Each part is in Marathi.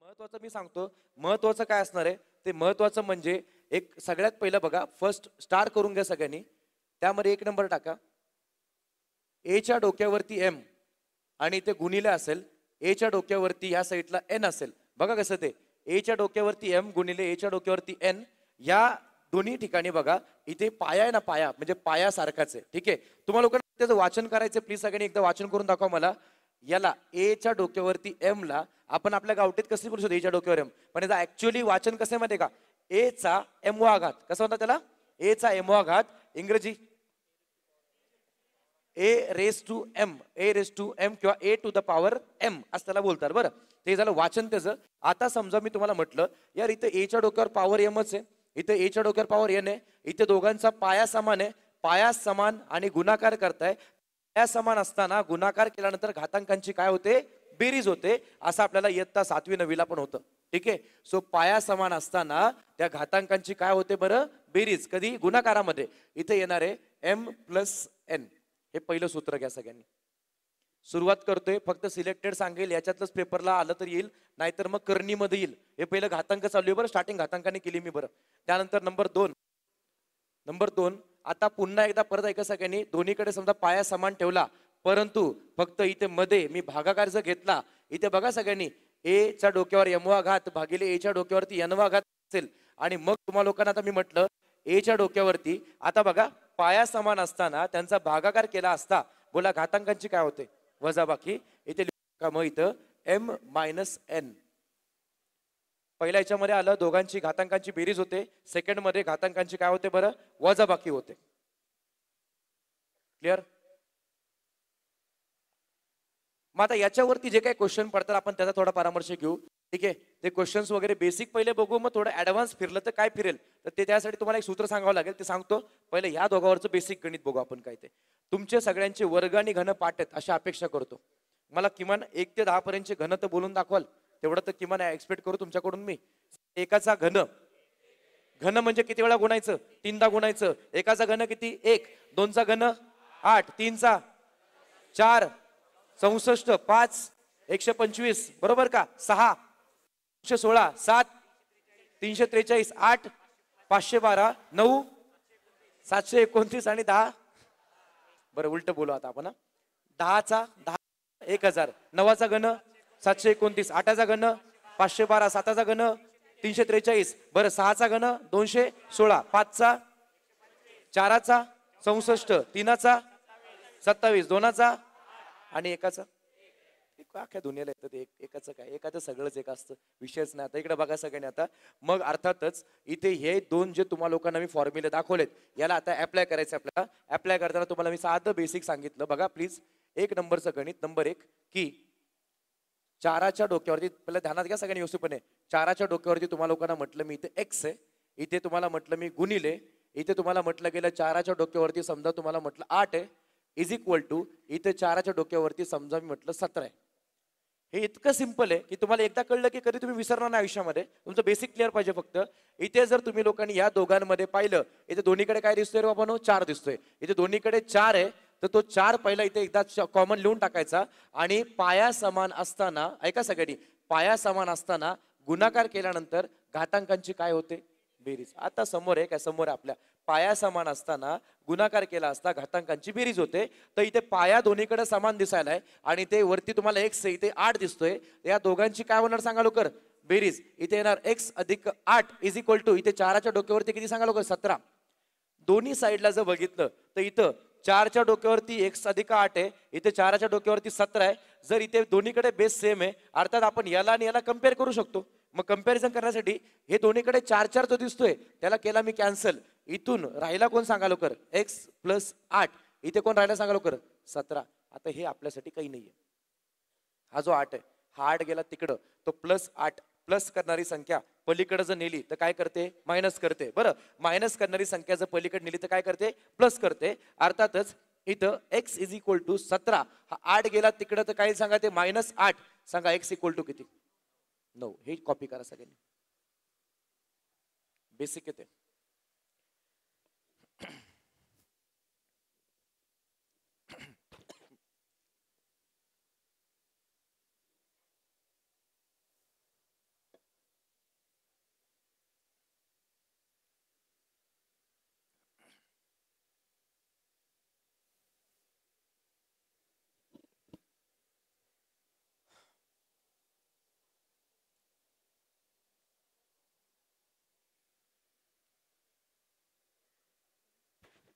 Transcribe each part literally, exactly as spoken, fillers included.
महत्वाचं मी सांगतो, महत्वाचं काय असणार आहे ते महत्वाचं म्हणजे एक सगळ्यात पहिलं बघा, फर्स्ट स्टार करून घ्या सगळ्यांनी. त्यामध्ये एक नंबर टाका. एच्या डोक्यावरती एम आणि इथे गुणिले असेल, एच्या डोक्यावरती या साईडला एन असेल. बघा कसं ते एच्या डोक्यावरती एम गुणिले एच्या डोक्यावरती एन. या दोन्ही ठिकाणी बघा इथे पाया आहे ना, पाया म्हणजे पाया सारखाच आहे. ठीक आहे, तुम्हाला लोकांना त्याचं वाचन करायचं, प्लीज सगळ्यांनी एकदा वाचन करून दाखवा मला. याला एच्या डोक्यावरती एम ला आपण आपल्या गावठीत कसं बोलू शकतो, एच्या डोक्यावर एम, पण याचा ऍक्च्युअली वाचन कसं आहे माहिती आहे का, एचा एमवा घात. कसं म्हणतात त्याला, एचा एमवा घात. इंग्रजी a raise to m, a raise to m किंवा a to the power m असं त्याला बोलतात. बरं, ते झालं वाचन त्याचं. आता समजा मी तुम्हाला म्हटलं यार इथे एच्या डोक्यावर पॉवर एमच आहे, इथे एच्या डोक्यावर पॉवर एन आहे, इथे दोघांचा पाया समान आहे, पाया समान आणि गुणाकार करताय. पाया समान असताना गुणाकार केल्यानंतर घातांकांची काय होते, बेरीज होते. असं आपल्याला इयत्ता सातवी नववीला पण होतं. ठीक आहे, सो पाया समान असताना त्या घातांकांची काय होते बरं, बेरीज. कधी, गुणाकारामध्ये. इथे येणार आहे एम प्लस एन. हे पहिलं सूत्र घ्या सगळ्यांनी. सुरुवात करतोय, फक्त सिलेक्टेड सांगेल, याच्यातलंच पेपरला आलं तर येईल, नाहीतर मग करणीमध्ये येईल. हे पहिलं घातांक चालू आहे बरं, स्टार्टिंग घातांकाने केली मी. बरं, त्यानंतर नंबर दोन नंबर दोन आता पुन्हा एकदा परत ऐका सगळ्यांनी. दोन्हीकडे समजा पाया समान ठेवला, परंतु फक्त इथे मध्ये मी भागाकार जर घेतला, इथे बघा सगळ्यांनी ए च्या डोक्यावर एमवा घात भागिले एच्या डोक्यावरती एनवा घात असेल. आणि मग तुम्हाला लोकांना आता मी म्हटलं एच्या डोक्यावरती, आता बघा पाया समान असताना त्यांचा भागाकार केला असता, बोला घातांकांची काय होते, वजाबाकी. इथे मग इथं एम मायनस एन. पहिल्या याच्यामध्ये आलं दोघांची घातांकांची बेरीज होते, सेकंड मध्ये घातांकांची काय होते बरं, वजाबाकी होते. क्लिअर. मग आता याच्यावरती जे काही क्वेश्चन पडतात आपण त्याचा थोडा परामर्श घेऊ. ठीक आहे, ते क्वेश्चन्स वगैरे बेसिक पहिले बघू, मग थोडं ऍडव्हान्स फिरलं तर काय फिरेल, तर ते त्यासाठी तुम्हाला एक सूत्र सांगावं लागेल, ते सांगतो. पहिले ह्या दोघांवरचं बेसिक गणित बघू आपण काय ते. तुमचे सगळ्यांचे वर्ग आणि घन पाठ आहेत अशी अपेक्षा करतो. मला किमान एक ते दहा पर्यंतचे घन तर बोलून दाखवाल, तेवढं तर किमान एक्सपेक्ट करू तुमच्याकडून मी. एकाचा घन, घन म्हणजे किती वेळा गुणायचं, तीनदा गुणायचं. एकाचा घन किती, एक. दोनचा घन आठ, तीनचा चार, चौसष्ट, पाच एकशे पंचवीस, बरोबर का. सहा एकशे सोळा, सात तीनशे त्रेचाळीस, आठ पाचशे बारा, नऊ सातशे एकोणतीस आणि दहा. बरं उलट बोलू आता आपण. दहाचा दहा एक हजार, नवाचा घन सातशे एकोणतीस, आठाचा घन पाचशे बारा, साताचा घन तीनशे त्रेचाळीस, बरं सहाचा घन दोनशे सोळा, पाचचा चाराचा चौसष्ट, तीनाचा सत्तावीस, दोनाचा आणि एकाचा अख्ख्या दुनियाला येतं ते एकाचं काय, एकाचं सगळंच एक असतं, विषयच नाही. आता इकडे बघा सगळ्यांनी. आता मग अर्थातच इथे हे दोन जे तुम्हाला लोकांना मी फॉर्म्युले दाखवलेत, याला आता अप्लाय करायचं. आपल्याला अप्लाय करताना तुम्हाला मी साधं बेसिक सांगितलं. बघा प्लीज, एक नंबरचं गणित. नंबर एक की चाराच्या डोक्यावरती, पहिला ध्यानात घ्या सगळ्यांनी व्यवस्थितपणे. चाराच्या डोक्यावरती तुम्हाला लोकांना म्हटलं मी इथे एक्स आहे, इथे तुम्हाला म्हटलं मी गुणिले, इथे तुम्हाला म्हटलं गेलं चाराच्या डोक्यावरती समजा तुम्हाला म्हटलं आठ आहे, इज इक्वल टू इथे चाराच्या डोक्यावरती समजा मी म्हटलं सतरा आहे. हे इतकं सिंपल आहे की तुम्हाला एकदा कळलं की कधी तुम्ही विसरणार नाही आयुष्यामध्ये. तुमचं बेसिक क्लिअर पाहिजे फक्त. इथे जर तुम्ही लोकांनी या दोघांमध्ये पाहिलं, इथे दोन्हीकडे काय दिसतोय रे बाबांनो, चार दिसतोय. इथे दोन्हीकडे चार आहे, तर तो चार पहिला इथे एकदा कॉमन लिहून टाकायचा. आणि पाया समान असताना, ऐका सगळ्यांनी, पाया समान असताना गुणाकार केल्यानंतर घातांकांची काय होते, बेरीज. आता समोर आहे काय, समोर आहे आपल्या. पाया समान असताना गुणाकार केला असता घातांकांची बेरीज होते. तर इथे पाया दोन्हीकडे समान दिसायला आहे आणि ते वरती तुम्हाला एक्स आहे, इथे आठ दिसतोय. या दोघांची काय होणार सांगा लवकर, बेरीज. इथे येणार एक्स अधिक आठ इज इक्वल टू इथे चाराच्या डोक्यावरती किती सांगा लवकर, सतरा. दोन्ही साईडला जर बघितलं तर इथं चारच्या डोक्यावरती एक्स अधिक आठ आहे, इथे चाराच्या डोक्यावरती सतरा आहे. जर इथे दोन्हीकडे बेस सेम आहे, अर्थात आपण याला आणि याला कम्पेअर करू शकतो. मग कंपॅरिझन करण्यासाठी हे दोन्हीकडे चार चार जो दिसतोय त्याला केला मी कॅन्सल. इथून राहिला कोण सांगा लवकर, एक्स प्लस आठ. इथे कोण राहिला सांगा लवकर, सतरा. आता हे आपल्यासाठी काही नाहीये. हा जो आठ आहे, हा आठ गेला तिकडं, तो प्लस आठ, प्लस करणारी संख्या पलीकडे जर नेली तर काय करते, मायनस करते. बरं, मायनस करणारी संख्या जर पलीकडे नेली तर काय करते, प्लस करते. अर्थातच इथं एक्स इज इक्वल टू सतरा, हा आठ गेला तिकडं तर काय सांगा, ते मायनस आठ. सांगा एक्स इक्वल टू किती, नऊ. हे कॉपी करा सगळ्यांनी, बेसिक येते.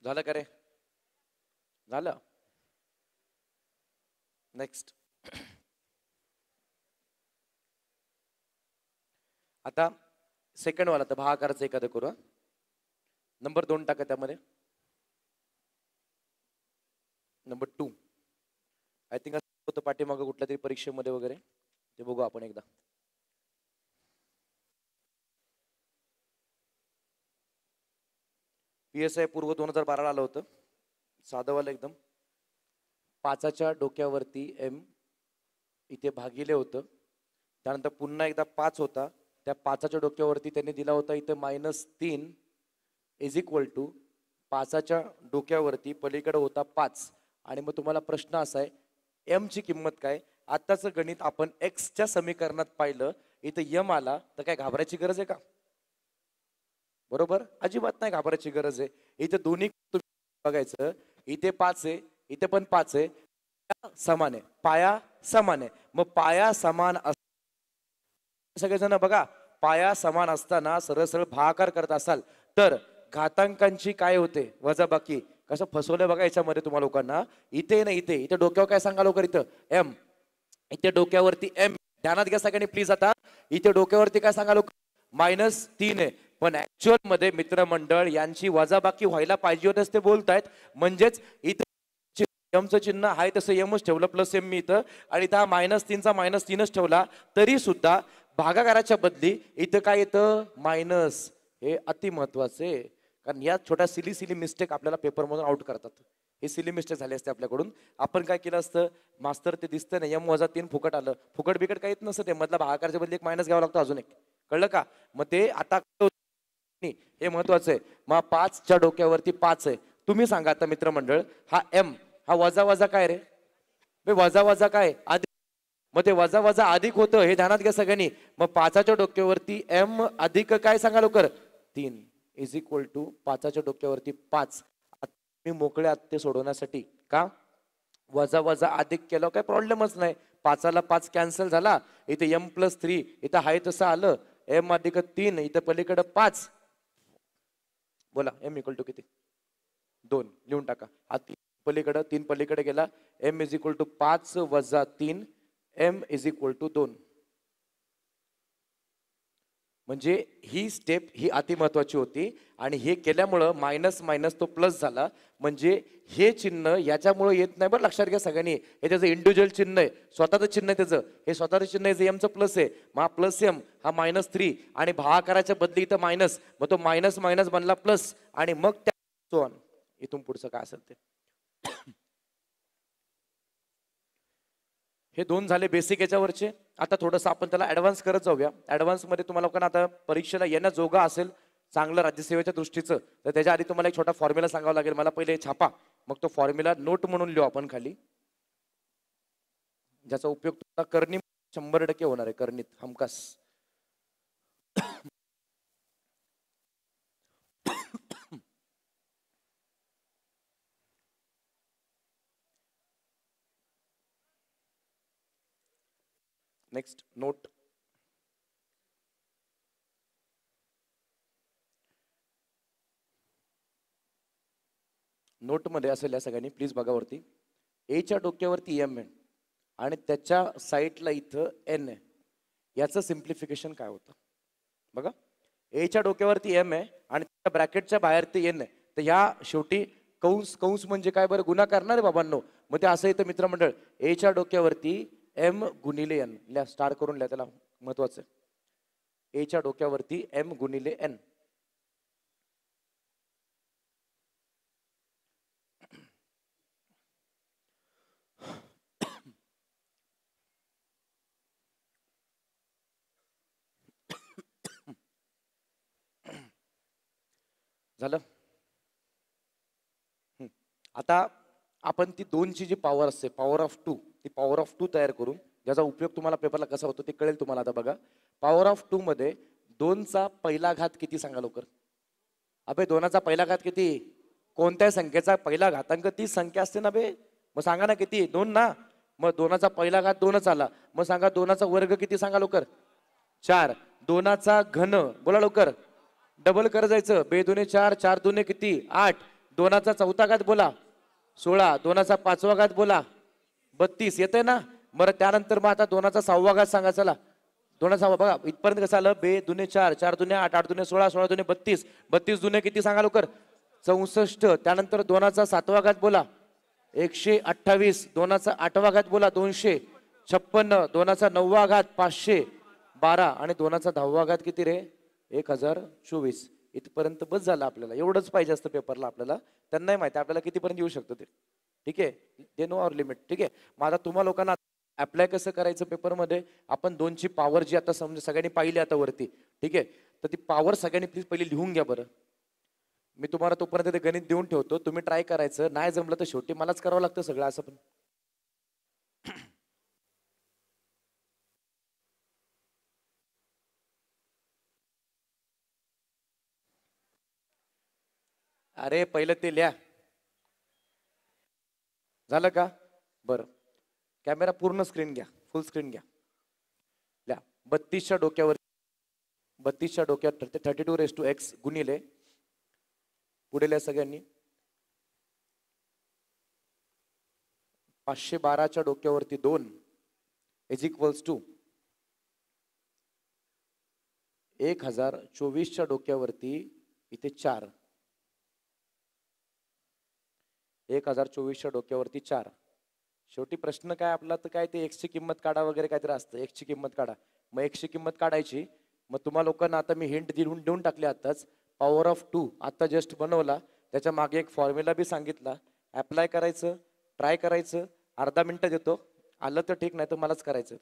झालं का रे? झालं. नेक्स्ट. आता सेकंड वाला तर भागाकाराचं एखादं करू. नंबर दोन टाका त्यामध्ये. नंबर टू आय थिंक होतं पाठीमागं कुठल्या तरी परीक्षेमध्ये वगैरे, ते बघू आपण एकदा. पी एस आय पूर्व दोन हजार बाराला आलं होतं, साधंवालं एकदम. पाचाच्या डोक्यावरती एम इथे भागिले होतं, त्यानंतर पुन्हा एकदा पाच होता, त्या पाचाच्या डोक्यावरती त्यांनी दिला होता इथं मायनस तीन इज इक्वल टू पाचाच्या डोक्यावरती पलीकडे होता पाच. आणि मग तुम्हाला प्रश्न असा आहे, एम ची किंमत काय? आत्ताचं गणित आपण एक्सच्या समीकरणात पाहिलं, इथं यम आला तर काय घाबरायची गरज आहे का? बरोबर, अजिबात नाही घाबरायची गरज आहे. इथे दोन्ही बघायचं, इथे पाच आहे, इथे पण पाच आहे, समान आहे, पाया समान आहे. मग पाया समान अस सगळेजण बघा, पाया समान असताना सरळ सरळ भागाकार करत असाल तर घातांकांची काय होते? वजाबाकी. कसं फसवलं बघा याच्यामध्ये तुम्हा लोकांना. इथे ना इथे इथे डोक्यावर काय सांगा लवकर, इथं एम, इथे डोक्यावरती एम. ध्यानात घ्या सगळ्यांनी प्लीज. आता इथे डोक्यावरती काय सांगा लोक? मायनस तीन आहे, पण ऍक्च्युअल मध्ये मित्रमंडळ यांची वजाबाकी व्हायला पाहिजे होते ते बोलतायत. म्हणजेच इथे एमचं चिन्ह आहे तसं एमच ठेवलं, प्लस एम मी इथं, आणि इथं मायनस तीनचा मायनस तीनच ठेवला, तरी सुद्धा भागाकाराच्या बदली इथं काय येतं? मायनस. हे अति महत्वाचे, कारण या छोट्या सिली सिली मिस्टेक आपल्याला पेपरमधून आउट करतात. हे सिली मिस्टेक झाले असते आपल्याकडून. आपण काय केलं असतं, मास्तर ते दिसतं ना एम वजा तीन फुकट आलं, फुकट बिकट काही येत नसतं, ते मधला भागाकाराच्या बदली एक मायनस घ्यावा लागतो अजून एक. कळलं का? मग ते आता हे महत्वाचं आहे. मग पाचच्या डोक्यावरती पाच आहे. तुम्ही सांगा आता मित्रमंडळ, हा एम हा वजा वजा काय रे? वजा वजा काय? अधिक. मग ते वजा वजा अधिक होतं, हे ध्यानात घ्या सगळ्यांनी. मग पाचाच्या डोक्यावरती एम अधिक काय सांगा लवकर? तीन इज इक्वल टू पाचाच्या डोक्यावरती पाच. मी मोकळे आहात ते सोडवण्यासाठी का? वजा वजा अधिक केलं काय प्रॉब्लेमच नाही. पाचाला पाच कॅन्सल झाला, इथे एम प्लस थ्री, इथं हाय तसं आलं, एम अधिक तीन, इथं पलीकडे पाच. बोला एम इक्वल टू किती? दोन. लिहून टाका. हा तीन पलीकडे, तीन पलीकडे गेला, एम इज इक्वल टू पाच वजा तीन, एम इज इक्वल टू दोन. म्हणजे ही स्टेप ही अति महत्वाची होती, आणि हे केल्यामुळं मायनस मायनस तो प्लस झाला. म्हणजे हे चिन्ह याच्यामुळे येत नाही, बरं लक्षात घ्या सगळ्यांनी. हे त्याचं इंडिव्हिज्युअल चिन्ह आहे, स्वतःचं चिन्ह आहे त्याचं, हे स्वतःचं चिन्ह आहे, एमचं प्लस आहे. मग हा प्लस एम हा मायनस थ्री, आणि भागाकाराच्या बदली इथं मायनस, मग तो मायनस मायनस बनला प्लस, आणि मग त्या इथून पुढचं काय असेल ते. हे दोन झाले बेसिक याच्यावरचे. आता थोडंसं आपण त्याला ऍडव्हान्स करत जाऊया. ऍडव्हान्स मध्ये तुम्हाला लोकांना आता परीक्षेला येण्याजोगा असेल चांगलं राज्यसेवेच्या दृष्टीचं, तर त्याच्या आधी तुम्हाला एक छोटा फॉर्म्युला सांगावा लागेल. मला पहिले छापा, मग तो फॉर्म्युला नोट म्हणून लिहू आपण खाली, ज्याचा उपयोग तुम्हाला करणी शंभर टक्के होणार आहे. करणीत हमखास. Next note. नोट मध्ये असेल या सगळ्यांनी प्लीज बघा वरती. एच्या डोक्यावरती एम आहे आणि त्याच्या साईडला इथं एन आहे. याचं सिम्प्लिफिकेशन काय होतं बघा. एच्या डोक्यावरती एम आहे आणि त्या ब्रॅकेटच्या बाहेर ते एन आहे, तर ह्या शेवटी कंस, कंस म्हणजे काय बरं? गुन्हा करणार आहे बाबांनो. मग ते असं येतं मित्रमंडळ, एच्या डोक्यावरती एम गुणिले एन. लिहा, स्टार करून लिहा, त्याला महत्वाचं आहे. एच्या डोक्यावरती एम गुणिले एन. झालं. आता आपण ती दोनची जी पॉवर असते, पॉवर ऑफ टू, ती पॉवर ऑफ टू तयार करू, ज्याचा उपयोग तुम्हाला पेपरला कसा होतो ते कळेल तुम्हाला. आता बघा, पॉवर ऑफ टू मध्ये दोनचा पहिला घात किती सांगा लवकर. अबे दोनाचा पहिला घात किती? कोणत्या संख्येचा पहिला घातांक ती संख्या असते ना बे. मग सांगा ना किती? दोन ना. मग दोनाचा पहिला घात दोनच आला. मग सांगा दोनाचा वर्ग किती सांगा लवकर. चार. दोनाचा घन बोला लवकर. डबल कर जायचं. बे दोन्ही चार, चार दोन्ही किती? आठ. दोनाचा चौथा घात बोला सोळा, दोनाचा पाचवा घात बोला बत्तीस, येतंय ना? बरं त्यानंतर मग आता दोनाचा सहावा घात सांगा. चला दोनाचा सहावा बघा इथपर्यंत कसं आलं. बे दुने चार, चार दुने आठ, आठ दुने सोळा, सोळा दुने बत्तीस, बत्तीस दुने किती सांगा लवकर? चौसष्ट. त्यानंतर दोनाचा सातवा घात बोला एकशे अठ्ठावीस, दोनाचा आठवा घात बोला दोनशे छप्पन्न, दोनाचा नववा घात पाचशे बारा आणि दोनाचा दहावा घात किती रे? एक हजार चोवीस. इथपर्यंत बस झालं आपल्याला. एवढंच पाहिजे असतं पेपरला आपल्याला. त्यांनाही माहिती आपल्याला कितीपर्यंत येऊ शकतं ते. ठीक आहे, दे नो आवर लिमिट. ठीक आहे, मग आता तुम्हा लोकांना अप्लाय कसं करायचं पेपरमध्ये? आपण दोनची पॉवर जी आता समजा सगळ्यांनी पाहिली आता वरती, ठीक आहे, तर ती पॉवर सगळ्यांनी प्लीज पहिली लिहून घ्या बरं. मी तुम्हाला तोपर्यंत ते गणित देऊन ठेवतो, तुम्ही ट्राय करायचं. नाही जमलं तर शेवटी मलाच करावं लागतं सगळं असं पण. अरे पहिलं ते लिहा. झालं का? बरं कॅमेरा पूर्ण स्क्रीन घ्या, फुल स्क्रीन घ्या. लिहा बत्तीसच्या डोक्यावर बत्तीसच्या डोक्यावर thirty two raise to x गुणिले पुढे लिहा सगळ्यांनी पाचशे बाराच्या डोक्यावरती दोन इज इक्वल्स टू एक हजार चोवीसच्या डोक्यावरती इथे चार, एक हजार चोवीसच्या डोक्यावरती चार. शेवटी प्रश्न काय आपला तर काय ते एक्सची किंमत काढा वगैरे काहीतरी असतं. एक्सची किंमत काढा. मग एक्सची किंमत काढायची. मग तुम्हा लोकांना आता मी हिंट देऊन देऊन टाकले आताच. पॉवर ऑफ टू आता जस्ट बनवला, त्याच्या मागे एक फॉर्म्युला बी सांगितला. अप्लाय करायचं, ट्राय करायचं. अर्धा मिनिटं देतो, आलं तर ठीक, नाही तर मलाच करायचं.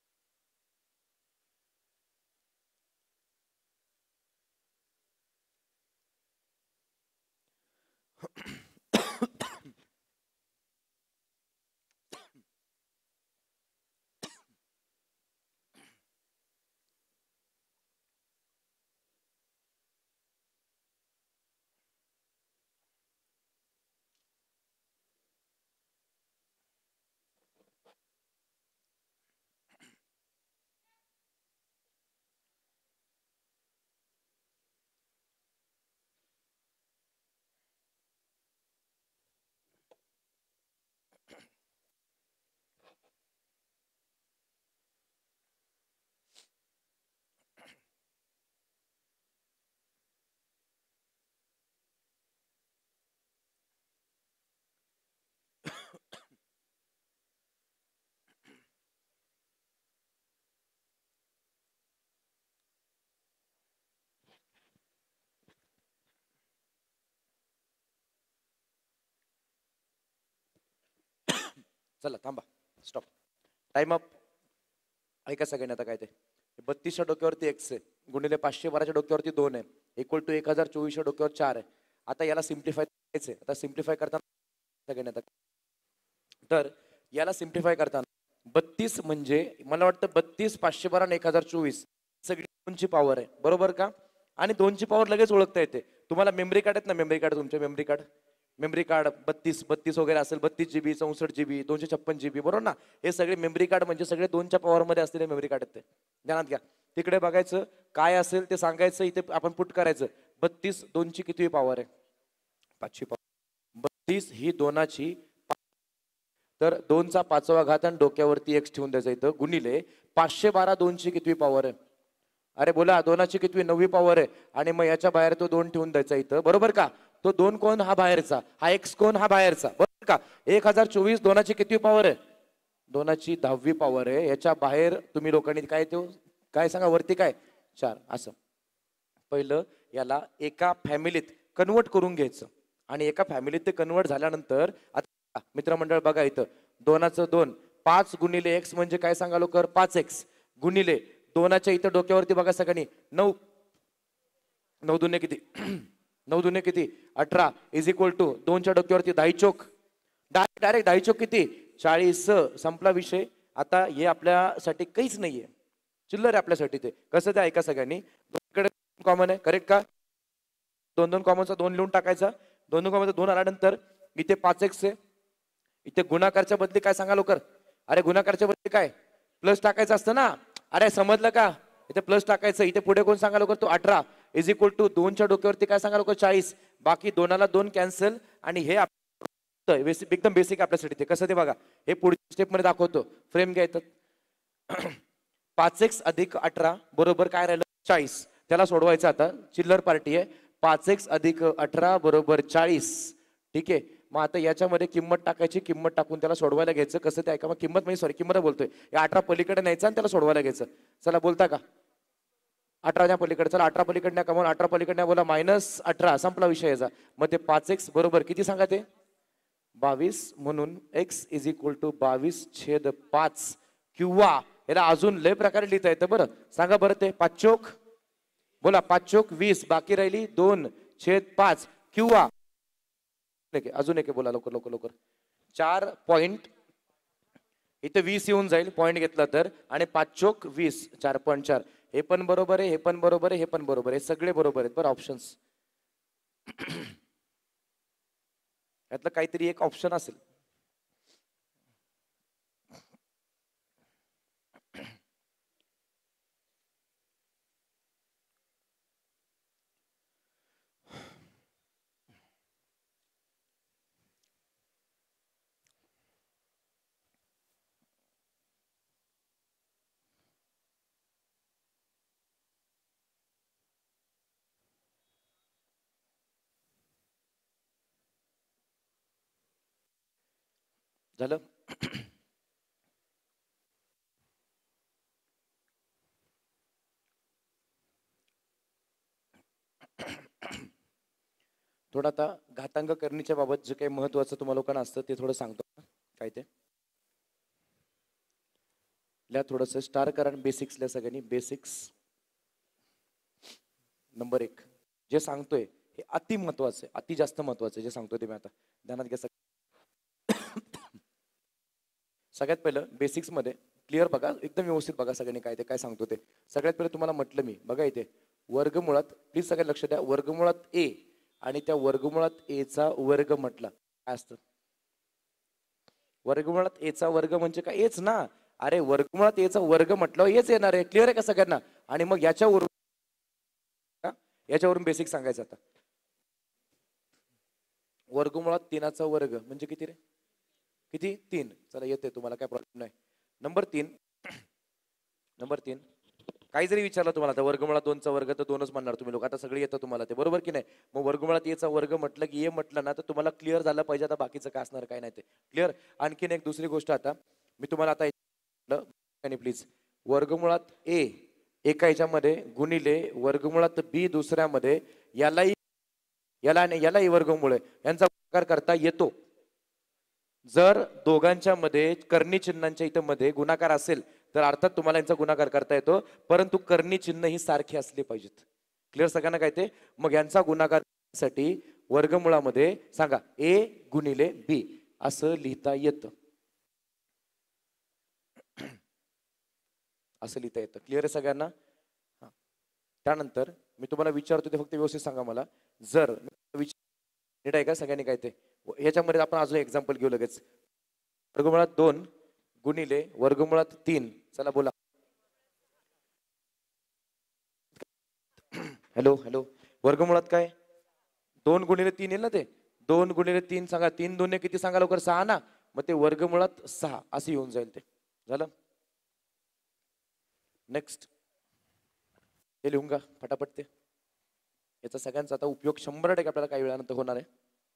चला थांबा, स्टॉप, टाइम अप. ऐका सगळ्यांनी आता काय ते बत्तीसच्या डोक्यावरती एक्स आहे गुणिले पाचशे बाराच्या डोक्यावरती दोन आहे इक्वल टू एक हजार चोवीसच्या डोक्यावर चार आहे. आता याला सिम्प्लिफाय करायचंय. आता सिम्प्लिफाय करताना सगळ्यांनी आता तर याला सिम्प्लिफाय करताना बत्तीस म्हणजे मला वाटतं बत्तीस पाचशे बारा आणि एक हजार चोवीस सगळी दोनची पॉवर आहे, बरोबर का? आणि दोनची पॉवर लगेच ओळखता येते. तुम्हाला मेमरी कार्ड आहेत ना, मेमरी कार्ड तुमचे मेमरी कार्ड मेमरी कार्ड बत्तीस बत्तीस वगैरे असेल, बत्तीस जीबी चौसष्ट जीबी दोनशे छप्पन जीबी बरोबर ना? हे सगळे मेमरी कार्ड म्हणजे सगळे दोनच्या पॉवर मध्ये असलेले मेमरी कार्ड आहेत. ते ध्यानात घ्या. तिकडे बघायचं काय असेल ते सांगायचं, इथे आपण पुट करायचं. बत्तीस दोनची किती पॉवर आहे? पाचशे पॉवर. बत्तीस ही दोनाची, तर दोनचा पाचवा घात आणि डोक्यावरती एक्स ठेवून द्यायचं इथं गुणिले पाचशे बारा दोनची कितवी पॉवर आहे? अरे बोला दोनाची कितवी? नववी पॉवर आहे. आणि मग याच्या बाहेर तो दोन ठेवून द्यायचा इथं, बरोबर का? तो दोन कोण? हा बाहेरचा. हा एक्स कोण? हा बाहेरचा, बरोबर का? एक हजार चोवीस दोनाची कितवी पॉवर आहे? दोनाची दहावी पॉवर आहे. याच्या बाहेर तुम्ही लोकांनी काय ते काय सांगा वरती काय? चार. असं पहिलं याला एका फॅमिलीत कन्वर्ट करून घ्यायचं आणि एका फॅमिलीत ते कन्वर्ट झाल्यानंतर आता मित्रमंडळ बघा इथं दोनाचं दोन, पाच गुणिले एक्स म्हणजे काय सांगा लवकर? पाच एक्स गुणिले दोनाच्या इथं डोक्यावरती बघा सगळ्यांनी नऊ, नऊ दुने किती? नऊ दुने किती? अठरा इज इक्वल टू दोनच्या डोक्यावरती दहा चोक डायरेक्ट डायरेक्ट दहा चोक किती? चाळीस. संपला विषय. आता हे आपल्यासाठी काहीच नाहीये, चिल्लर आहे आपल्यासाठी. ते कसं ते ऐका सगळ्यांनी. दोनकडे कॉमन आहे, करेक्ट का? दोन दोन कॉमनचा दोन लिहून टाकायचा. दोन दोन कॉमनचा दोन आल्यानंतर इथे पाच एक्स आहे. इथे गुणाकारच्या बदली काय सांगा लवकर? अरे गुणाकारच्या बदली काय? प्लस टाकायचं असतं ना. अरे समजलं का? इथे प्लस टाकायचं. इथे पुढे कोण सांगा लवकर? तो अठरा इज इक्वल टू दोनच्या डोक्यावरती काय सांगा लवकर? चाळीस. बाकी दोनाला दोन कॅन्सल आणि हे बेसिक एकदम बेसिक आपल्यासाठी ते कसं ते बघा. हे पुढच्या स्टेप मध्ये दाखवतो. फ्रेम घ्या येतात. पाच एक्स अधिक अठरा बरोबर काय राहिलं चाळीस. त्याला सोडवायचं आता. चिल्लर पार्टी आहे. पाच एक्स अधिक अठरा बरोबर चाळीस. ठीक आहे. मग आता याच्यामध्ये किंमत टाकायची. किंमत टाकून त्याला सोडवायला घ्यायचं. कसं ते ऐका. मग किंमत म्हणजे सॉरी किंमत बोलतोय. या अठरा पलीकडे न्यायचं आणि त्याला सोडवायला घ्यायचं. चला बोलता का. अठराच्या पलीकडे चला अठरा पलीकडण्या कमवून अठरा पलीकडण्या बोला मायनस अठरा संपला विषय याचा. मग ते पाच एक्स बरोबर किती सांगा ते बावीस. म्हणून एक्स इज इक्वल टू बावीस छेद पाच. किंवा याला अजून लय प्रकारे लिहिता येतं. बरं सांगा बरं ते पाच चोक बोला पाच चोक वीस बाकी राहिली दोन छेद पाच. किंवा अजून एक बोला लवकर लवकर लवकर. चार पॉइंट इथे वीस येऊन जाईल पॉइंट घेतला तर. आणि पाच चोक वीस चार पॉईंट चार. हे पण बरोबर आहे. हे पण बरोबर आहे. हे पण बरोबर आहे. सगळे बरोबर आहेत बरं ऑप्शन्स. यातलं काहीतरी एक ऑप्शन असेल. झालं. थोडं आता घातांक करणीच्या बाबत जे काही महत्वाचं तुम्हाला लोकांना असतं ते थोडं सांगतो. काय ते लिहा थोडंसं स्टार करा. बेसिक्स लिहा सगळ्यांनी. बेसिक्स नंबर एक जे सांगतोय हे अति महत्वाचं आहे. अति जास्त महत्वाचं आहे जे सांगतोय ते मी आता ध्यानात घ्या. सगळ्यात पहिलं बेसिक्स मध्ये क्लिअर बघा एकदम व्यवस्थित बघा सगळ्यांनी काय ते काय सांगतो ते. सगळ्यात पहिलं तुम्हाला म्हटलं मी बघा इथे वर्गमुळात प्लीज सगळ्यांनी लक्ष द्या. वर्गमुळात ए आणि त्या वर्गमुळात ए चा वर्ग म्हटला काय असतं. वर्गमुळात ए चा वर्ग म्हणजे काय एच ना. अरे वर्गमुळात ए चा वर्ग म्हटलं हेच येणार आहे. क्लिअर आहे का सगळ्यांना. आणि मग याच्यावरून याच्यावरून बेसिक सांगायचं आता. वर्गमुळात तीनाचा वर्ग म्हणजे किती रे किती तीन. चला येते तुम्हाला काय प्रॉब्लेम नाही. नंबर तीन नंबर तीन काही जरी विचारलं तुम्हाला तर वर्गमुळात दोनचा वर्ग तर दोनच म्हणणार तुम्ही लोक. आता सगळे येतं तुम्हाला ते बरोबर की नाही. मग वर्गमुळात एचा वर्ग म्हटलं की ए म्हटलं ना तर तुम्हाला क्लिअर झालं पाहिजे आता बाकीचं काय असणार काय नाही ते क्लिअर. आणखीन एक दुसरी गोष्ट आता मी तुम्हाला आता प्लीज वर्गमुळात ए एका ह्याच्यामध्ये गुणिले वर्गमुळात बी दुसऱ्यामध्ये यालाही याला यालाही वर्गमुळे यांचा गुणाकार करता येतो. जर दोघांच्या मध्ये कर्णी चिन्हांच्या इथं मध्ये गुणाकार असेल तर अर्थात तुम्हाला यांचा गुणाकार करता येतो. परंतु कर्णी चिन्ह ही सारखी असली पाहिजेत. क्लिअर सगळ्यांना काय ते. मग यांचा गुणाकार साठी वर्गमुळामध्ये सांगा ए गुणिले बी असं लिहिता येतं. असं लिहिता येतं. क्लिअर आहे सगळ्यांना. त्यानंतर मी तुम्हाला विचारतो ते फक्त व्यवस्थित सांगा मला. जर नीट आहे का सगळ्यांनी काय ते. याच्यामध्ये आपण अजून एक्झाम्पल घेऊ लगेच. वर्गमुळात दोन गुणिले वर्गमुळात तीन. चला बोला. हॅलो हॅलो वर्गमुळात काय दोन गुणिले तीन येईल ना ते. दोन गुणिले तीन सांगा. तीन दोन किती सांगा लवकर सहा ना. मग ते वर्गमुळात सहा असं येऊन जाईल ते. झालं. नेक्स्ट हे लिहून का फटाफट ते. याचा सगळ्यांचा आता उपयोग शंभर टक्के आपल्याला काही वेळानंतर होणार आहे.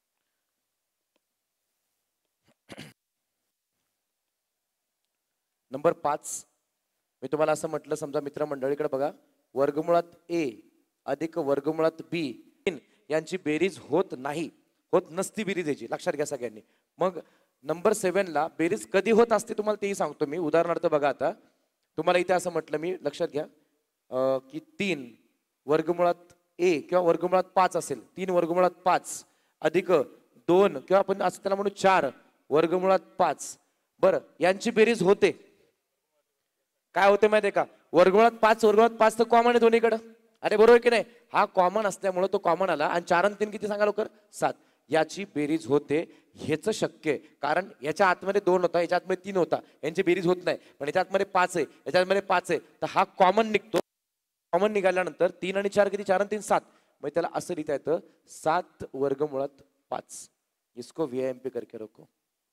नंबर पाच मी तुम्हाला असं म्हटलं समजा मित्रमंडळीकडे बघा. वर्गमुळात ए अधिक वर्गमुळात बी यांची बेरीज होत नाही. होत नसती बेरीज याची लक्षात घ्या सगळ्यांनी. मग नंबर सेव्हन ला बेरीज कधी होत असते तुम्हाला तेही सांगतो मी. उदाहरणार्थ बघा आता तुम्हाला इथे असं म्हटलं मी लक्षात घ्या की तीन वर्गमुळात ए किंवा वर्गमुळात पाच असेल. तीन वर्गमुळात पाच अधिक दोन किंवा आपण असं त्याला म्हणू चार वर्गमुळात पाच. बरं यांची बेरीज होते. काय होते माहितीये का. वर्गमुळात पाच वर्गमुळात पाच तर कॉमन आहे दोन्हीकडं. अरे बरोबर की नाही. हा कॉमन असल्यामुळे तो कॉमन आला. आणि चार आणि तीन किती सांगा लवकर सात. याची बेरीज होते. हेच शक्य आहे कारण याच्या आतमध्ये दोन होता याच्या आतमध्ये तीन होता. यांची बेरीज होत नाही. पण याच्या आतमध्ये पाच आहे याच्या आतमध्ये पाच आहे तर हा कॉमन निघतो. कॉमन निघाल्यानंतर तीन आणि चार किती चार आणि तीन सात. मग त्याला असं लिहिता येतं सात वर्गमुळात पाच. इसको व्ही आय एम पी करके रखो.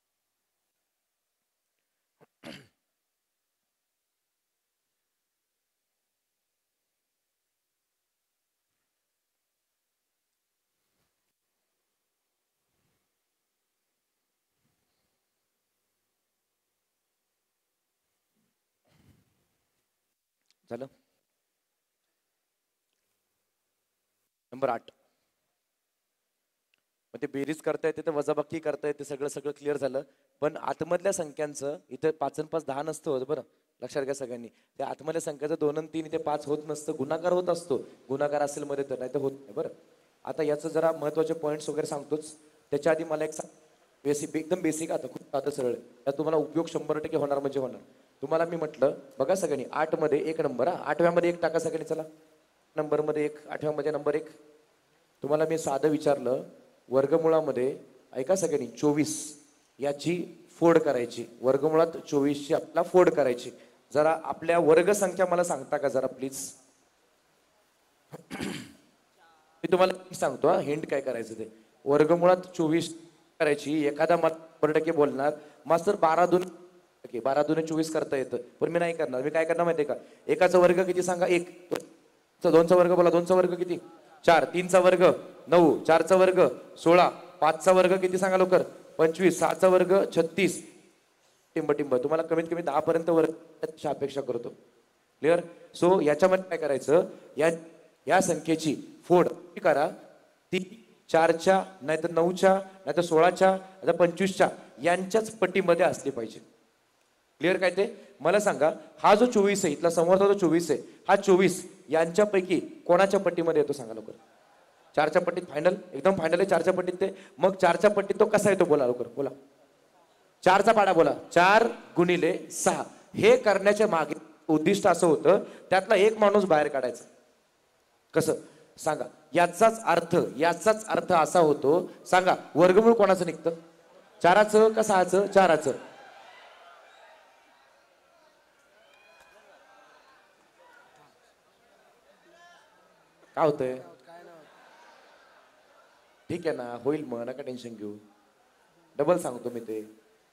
झालं. नंबर आठ. मग ते बेरीज करता येते तर वजाबाकी करता येते, सगळं सगळं क्लिअर झालं. पण आतमधल्या संख्यांचं इथे पाच आणि पाच दहा नसतं होत. बरं लक्षात घ्या सगळ्यांनी. त्या आतमधल्या संख्याचं दोन आणि तीन इथे पाच होत नसतं. गुणाकार होत असतो, गुणाकार असेल मध्ये तर, नाही तर होत नाही. बरं आता याचं जरा महत्वाचे पॉईंट्स वगैरे सांगतोच. त्याच्या आधी मला एक बेसिक, एकदम बेसिक, आता खूप साधं सरळ त्यात तुम्हाला उपयोग शंभर टक्के होणार म्हणजे होणार. तुम्हाला मी म्हटलं बघा सगळ्यांनी, आठ मध्ये एक नंबर, हा आठव्यामध्ये एक टाका सगळ्यांनी. चला नंबरमध्ये एक, आठव्यामध्ये नंबर एक. तुम्हाला मी साधं विचारलं वर्गमुळामध्ये, ऐका सगळ्यांनी, चोवीस याची फोड करायची. वर्गमुळात चोवीसची आपल्याला फोड करायची. जरा आपल्या वर्गसंख्या मला सांगता का जरा प्लीज. मी तुम्हाला सांगतो हा हिंट काय करायचं ते. वर्गमुळात चोवीस करायची. एखादा शंभर टक्के बोलणार मास्तर बारा दोन बारा दोन चोवीस करता येतं, पण मी नाही करणार. मी काय करणार माहितीये का, एकाचा वर्ग किती सांगा, एक. दोनचा वर्ग बोला, दोनचा वर्ग किती, चार. तीनचा वर्ग नऊ, चारचा वर्ग सोळा, पाचचा वर्ग किती सांगा लवकर, पंचवीस. सहाचा वर्ग छत्तीस. टिंब टिंब तुम्हाला कमीत कमी दहा पर्यंत वर्ग अपेक्षा करतो. क्लिअर. सो याच्यामध्ये काय करायचं, या या संख्येची फोड करा. ती चारच्या नाहीतर नऊच्या नाहीतर सोळाच्या नाहीतर पंचवीसच्या यांच्याच पट्टीमध्ये असली पाहिजे. क्लिअर काय ते मला सांगा. हा जो चोवीस आहे, इथला समोरचा जो चोवीस आहे, हा चोवीस यांच्यापैकी कोणाच्या पट्टीमध्ये येतो सांगा लवकर. चारच्या पट्टीत. फायनल, एकदम फायनल आहे चारच्या पट्टीत ते. मग चारच्या पट्टीत तो कसा येतो बोला लवकर, बोला. चारचा पाडा बोला. चार गुणिले सहा. हे करण्याच्या मागे उद्दिष्ट असं होतं, त्यातला एक माणूस बाहेर काढायचा. कसं सांगा. याचाच अर्थ याचाच अर्थ असा होतो, सांगा वर्गमूळ कोणाचं निघतं, चाराचं का सहाचं, चाराचं. काय होतंय, ठीक आहे ना, होईल मग, नका टेन्शन घेऊ. डबल सांगतो मी ते.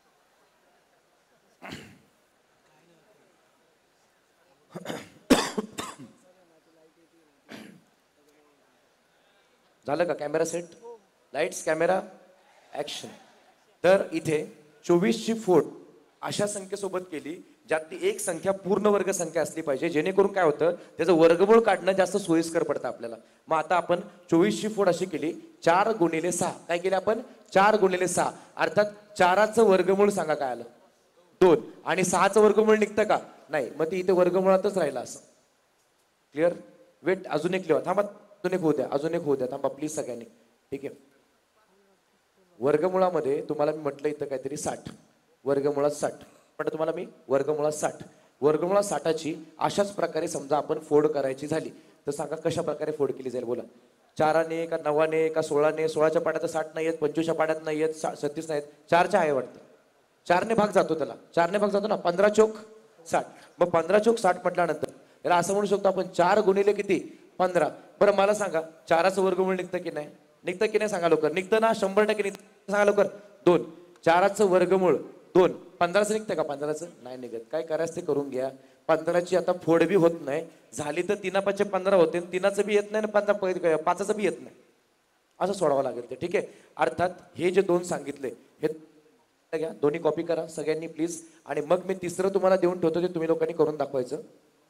झालं का camera set, lights camera action. तर इथे चोवीसची फोड अशा संख्येसोबत केली ज्यातली एक संख्या पूर्ण वर्ग संख्या असली पाहिजे, जेणेकरून काय होतं त्याचं वर्गमूळ काढणं जास्त सोयीस्कर पडतं आपल्याला. मग आता आपण चोवीसची फोड अशी केली, चार गुणिले सहा. काय केले आपण, चार गुणिले सहा. अर्थात चाराचं वर्गमूळ सांगा काय आलं, दोन. आणि सहाचं वर्गमूळ निघतं का, नाही. मग ती इथे वर्गमुळातच राहिला असं. क्लिअर. वेट, अजून एक लिहा, थांबा, अजून एक होऊ द्या, अजून एक होऊ द्या, थांबा प्लीज सगळ्यांनी. ठीक आहे. वर्गमुळामध्ये तुम्हाला मी म्हटलं इथं काहीतरी साठ, वर्गमुळात साठ म्हटलं तुम्हाला मी, वर्गमुळात साठ. वर्गमुळात साठाची अशाच प्रकारे समजा आपण फोड करायची झाली तर सांगा कशा प्रकारे फोड केली जाईल बोला. चाराने का नवाने का सोळाने. सोळाच्या पाड्यात साठ नाही येत, पंचवीसच्या पाड्यात नाही येत, सत्तीस नाही येत, चारच्या आहे वाटतं. चारने भाग जातो त्याला, चारने भाग जातो ना, पंधरा चोक साठ. मग पंधरा चोक साठ म्हटल्यानंतर याला असं म्हणू शकतो आपण, चार गुणिले किती, पंधरा. बरं मला सांगा, चाराचं वर्गमूळ निघतं की नाही, निघतं की नाही सांगा लवकर. निघतं ना, शंभर टक्के निघतं सांगा लवकर. दोन. चाराचं वर्गमूळ दोन. पंधराचं निघतं का, पंधराचं नाही निघत. काय करायचं ते करून घ्या. पंधराची आता फोड बी होत नाही, झाली तर तीना पाचशे पंधरा होते, तीनाचं बी येत नाही आणि पंधरा पाचाचं बी येत नाही, असं सोडावं लागेल ते. ठीक आहे. अर्थात हे जे दोन सांगितले हे घ्या, दोन्ही कॉपी करा सगळ्यांनी प्लीज. आणि मग मी तिसरं तुम्हाला देऊन ठेवतो, ते तुम्ही लोकांनी करून दाखवायचं.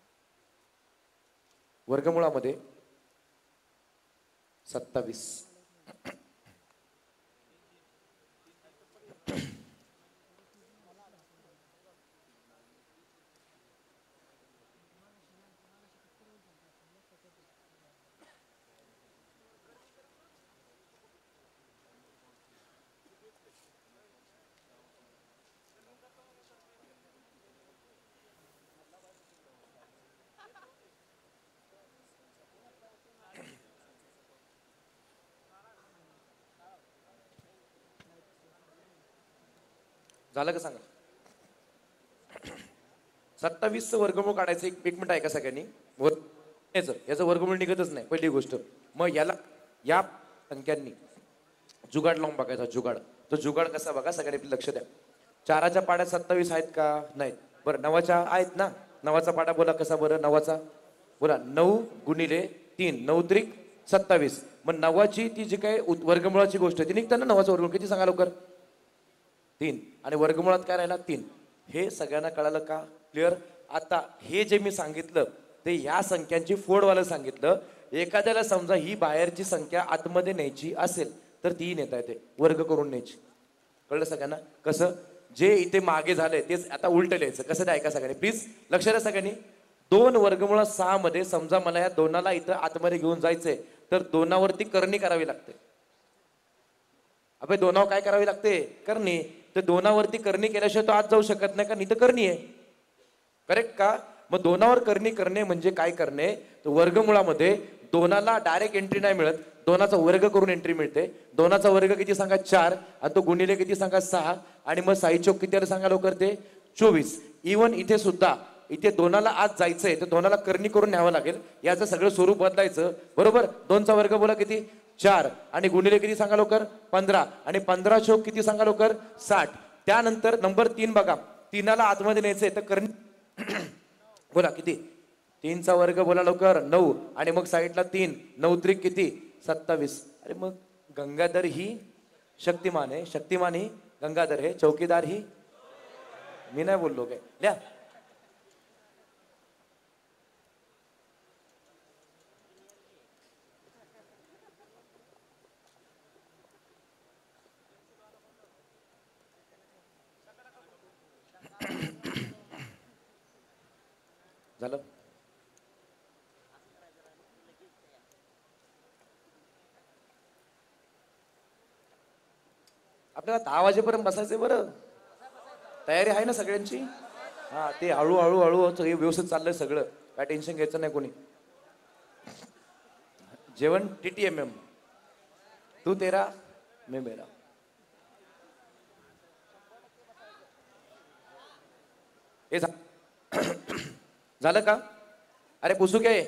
वर्गमुळामध्ये सत्तावीस. झालं का सांगा. सत्तावीसचं वर्गमूळ काढायचं. एक एक मिनिट ऐका सगळ्यांनी. याचं याचं वर्गमूळ निघतच नाही पहिली गोष्ट. मग याला या संख्यांनी जुगाड लावून बघायचा. जुगाड तो जुगाड कसा बघा सगळ्यांनी लक्ष द्या. चाराच्या पाड्यात सत्तावीस आहेत का? नाहीत. बरं नवाच्या आहेत ना? नवाचा पाडा बोला कसा बरं नवाचा बोला. नऊ गुणिले तीन नऊ त्रिक सत्तावीस. मग नवाची ती जी काही वर्गमुळाची गोष्ट आहे ती निघतं ना. नवाचा वर्गमूळ किती सांगा लवकर? तीन. आणि वर्गमुळात काय राहिला? तीन. हे सगळ्यांना कळालं का? क्लिअर. आता हे जे मी सांगितलं ते ह्या संख्यांची फोडवाला सांगितलं. एखाद्याला समजा ही बाहेरची संख्या आतमध्ये न्यायची असेल तर ती नेता येते वर्ग करून न्यायची. कळलं सगळ्यांना कसं? जे इथे मागे झालंय तेच आता उलट लिहायचं. कसं ते ऐका सगळ्यांनी प्लीज लक्ष द्या सगळ्यांनी. दोन वर्गमुळा सहा मध्ये समजा मला या दोनाला इथं आतमध्ये घेऊन जायचंय तर दोनावरती करणी करावी लागते. अबे दोनावर काय करावी लागते? करणी. तर दोनावरती करणी केल्याशिवाय तो आत जाऊ शकत नाही कारण इथं करणी आहे. करेक्ट का? मग दोनावर करणी करणे म्हणजे काय करणे? तर वर्गमुळामध्ये दोनाला डायरेक्ट एंट्री नाही मिळत. दोनाचा वर्ग करून एंट्री मिळते. दोनाचा वर्ग किती सांगा? चार. आणि तो गुणिले किती सांगा? सहा. आणि मग साई चौक किती सांगा लवकर? ते चोवीस. इवन इथे सुद्धा इथे दोनाला आज जायचंय तर दोनाला करणी करून न्यावं लागेल. याचं सगळं स्वरूप बदलायचं. बरोबर. दोनचा वर्ग बोला किती? चार. आणि गुणिले किती सांगा लवकर? पंधरा. आणि पंधरा चौक किती सांगा लवकर? साठ. त्यानंतर नंबर तीन बघा. तीनाला आतमध्ये न्यायचंय तर करणी बोला किती? तीनचा वर्ग बोला लवकर? नऊ. आणि मग साईडला तीन. नऊ त्रिक किती? सत्तावीस. अरे मग गंगाधर ही शक्तिमान आहे. शक्तिमान ही गंगाधर आहे. चौकीदार ही मी नाही बोललो काय? लिहा. झालं. आपल्याला दहा वाजेपर्यंत बसायचंय. बरं तयारी आहे ना सगळ्यांची? हा ते हळूहळू हळू सगळं व्यवस्थित चाललंय सगळं. काय टेन्शन घ्यायचं नाही कोणी. जेवण टीटीएम एम तू तेरा मैं मेरा. हे झालं का? अरे पुसू काय?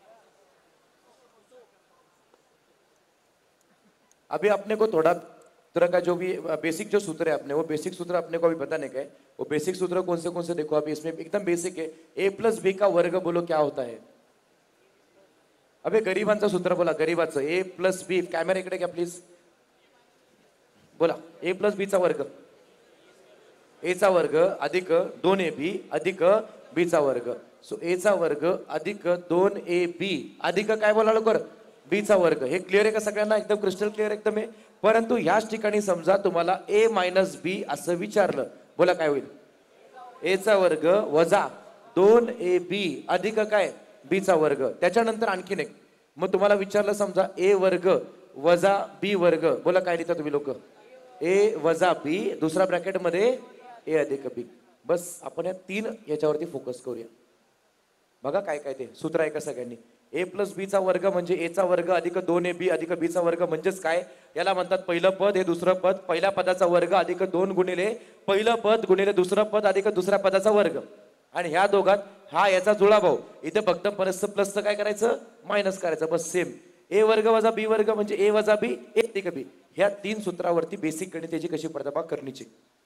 अभी अपने को थोड़ा तरह का जो भी बेसिक जो सूत्र है अपने वो बेसिक सूत्र अपने को अभी पता नहीं क्या है. वो बेसिक सूत्र कौन से कौन से देखो अभी इसमें एकदम बेसिक है. ए प्लस बी का वर्ग बोलो क्या होता है? अबे गरीबांचं सूत्र बोला. गरीबाचं ए प्लस बी. कॅमेरा इकडे घ्या प्लीज. बोला. ए प्लस बी चा वर्ग. ए चा वर्ग अधिक दोन ए बी अधिक बी चा वर्ग. सो ए चा वर्ग अधिक दोन ए बी अधिक काय बोला लवकर? बी चा वर्ग. हे क्लिअर आहे का सगळ्यांना? एकदम क्रिस्टल क्लिअर एकदम आहे. परंतु याच ठिकाणी समजा तुम्हाला ए मायनस बी असं विचारलं. बोला काय होईल? ए चा वर्ग वजा दोन ए बी अधिक काय? बी चा वर्ग. त्याच्यानंतर आणखीन एक. मग तुम्हाला विचारलं समजा ए वर्ग वजा बी वर्ग. बोला काय लिहिता तुम्ही लोक? ए वजा बी दुसरा ब्रॅकेट मध्ये ए अधिक बी. बस आपण या तीन याच्यावरती फोकस करूया. बघा काय काय ते सूत्र आहे का सगळ्यांनी? ए प्लस बी चा वर्ग म्हणजे ए चा वर्ग अधिक दोन ए बी अधिक बी चा वर्ग म्हणजेच काय? याला म्हणतात पहिलं पद. हे दुसरं पद. पहिल्या पदाचा वर्ग अधिक दोन गुणिले पहिलं पद गुणिले दुसरं पद अधिक दुसऱ्या पदाचा वर्ग. आणि ह्या दोघात हा याचा जुळा भाऊ. इथे फक्त प्लस प्लसचं काय करायचं? मायनस करायचं. बस सेम. ए वर्ग वजा बी वर्ग म्हणजे ए वजा बी ए अधिक बी. ह्या तीन सूत्रावरती बेसिक गणिताची कशी पडतात बा करणीची.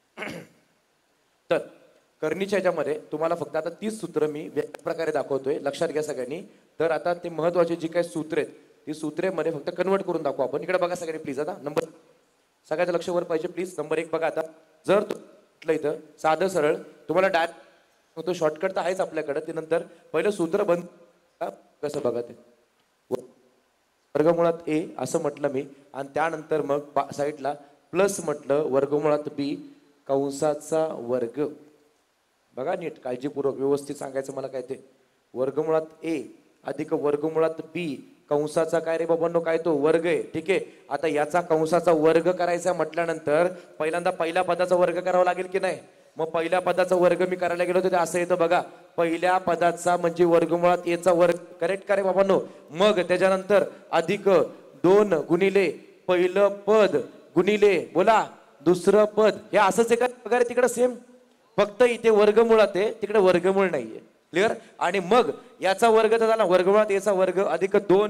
तर करणीच्या ह्याच्यामध्ये तुम्हाला फक्त आता तीस सूत्र मी वेगळ्या प्रकारे दाखवतोय. लक्षात घ्या सगळ्यांनी. तर आता ते महत्वाचे जी काही सूत्र आहेत ती सूत्रेमध्ये फक्त कन्वर्ट करून दाखवू आपण. इकडे बघा सगळ्यांनी प्लीज. आता नंबर सगळ्याचं लक्ष वर पाहिजे प्लीज. नंबर एक बघा. आता जर म्हटलं इथं साधं सरळ तुम्हाला डायरेक्ट तो शॉर्टकट तर आहेच आपल्याकडे. ते नंतर पहिलं सूत्र बंद कसं बघा ते वर्गमुळात ए असं म्हटलं मी. आणि त्यानंतर मग साईडला प्लस म्हटलं वर्गमुळात बी कंसाचा वर्ग. बघा नीट काळजीपूर्वक व्यवस्थित सांगायचं मला काय ते. वर्गमुळात ए अधिक वर्गमुळात बी कंसाचा काय रे बाबांनो? काय तो वर्ग आहे. ठीक आहे. आता याचा कंसाचा वर्ग करायचा म्हटल्यानंतर पहिल्यांदा पहिल्या पदाचा वर्ग करावा लागेल की नाही? मग पहिल्या पदाचा वर्ग मी करायला गेलो तर असं येतं बघा. पहिल्या पदाचा म्हणजे वर्गमुळात एचा वर्ग. करेक्ट का रे बाबांनो? मग त्याच्यानंतर अधिक दोन गुणिले पहिलं पद गुणिले बोला दुसरं पद. हे असंच आहे का वगैरे तिकडे सेम? फक्त इथे वर्गमुळात आहे तिकडे वर्गमूळ नाहीये. क्लिअर. आणि मग याचा वर्ग तर झाला वर्गमुळात याचा वर्ग अधिक दोन